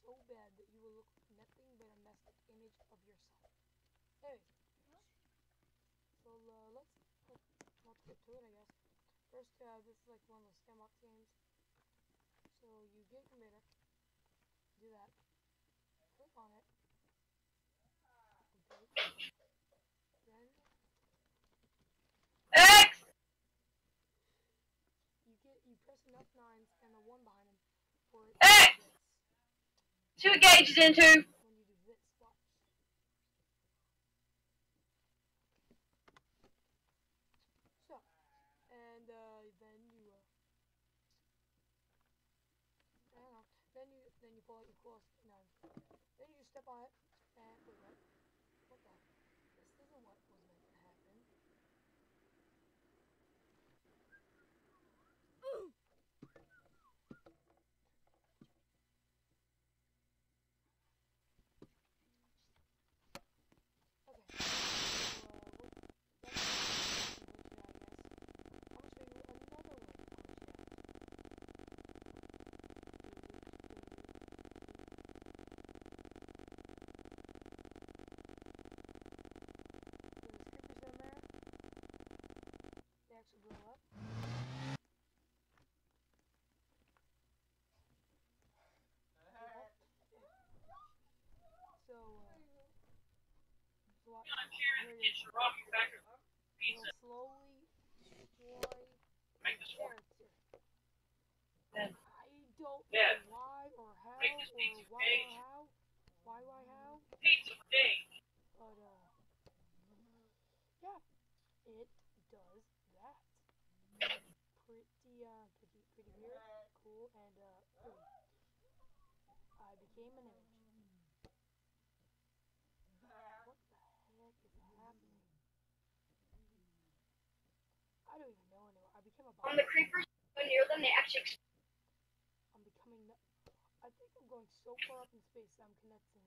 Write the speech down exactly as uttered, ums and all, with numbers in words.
so bad that you will look nothing but a messed image of yourself. Anyways, so uh, let's let, let's get to it, I guess. First, uh, this is like one of those sandbox games. So you get a computer, do that, click on it, update, then X! you get you press enough nines and the one behind them for it to do X! this. Two gauges into. When you do this, watch. So, and uh, then you uh, I don't know. Then you then you pull out your coolest nine. Then you just step on it and wait, what? What the? This isn't what was meant to happen. Okay. So, uh, what, that's I'm gonna show you another way to glitch it out. There's creepers in there. They actually blow up. So, uh, so watch. Here it is. It'll slowly destroy your character. I don't know why or how or why or how. Why, why, how? But, uh, yeah, it does that. Pretty, uh, pretty, pretty weird, cool, and, uh, ooh, I became an image. What the heck is happening? I don't even know anymore. I became a When body. the creepers go near them, they actually. I'm becoming. I think I'm going so far up in space that I'm connecting